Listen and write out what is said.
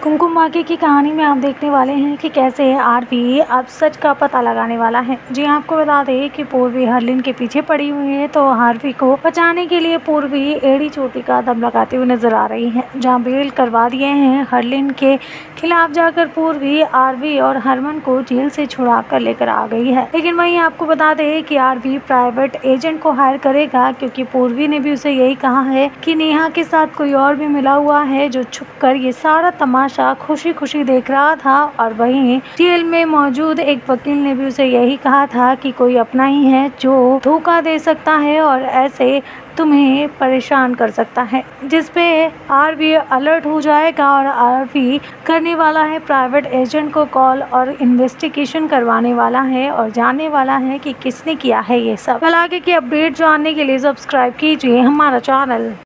कुमकुम भाग्य की कहानी में आप देखने वाले हैं कि कैसे आरवी अब सच का पता लगाने वाला है। जी आपको बता दें कि पूर्वी हरलिन के पीछे पड़ी हुई है, तो आरवी को बचाने के लिए पूर्वी एड़ी चोटी का दम लगाते हुए नजर आ रही है। जहां बेल करवा दिए हैं हरलिन के खिलाफ जाकर पूर्वी आरवी और हरमन को जेल से छुड़ा कर लेकर आ गई है। लेकिन वहीं आपको बता दें कि आरवी प्राइवेट एजेंट को हायर करेगा, क्योंकि पूर्वी ने भी उसे यही कहा है कि नेहा के साथ कोई और भी मिला हुआ है जो छुपकर ये सारा तमाशा खुशी खुशी देख रहा था। और वहीं जेल में मौजूद एक वकील ने भी उसे यही कहा था कि कोई अपना ही है जो धोखा दे सकता है और ऐसे तुम्हें परेशान कर सकता है, जिसपे आरवी अलर्ट हो जाएगा और आरवी करने वाला है प्राइवेट एजेंट को कॉल और इन्वेस्टिगेशन करवाने वाला है और जानने वाला है कि किसने किया है ये सब। कल आगे की अपडेट जानने के लिए सब्सक्राइब कीजिए हमारा चैनल।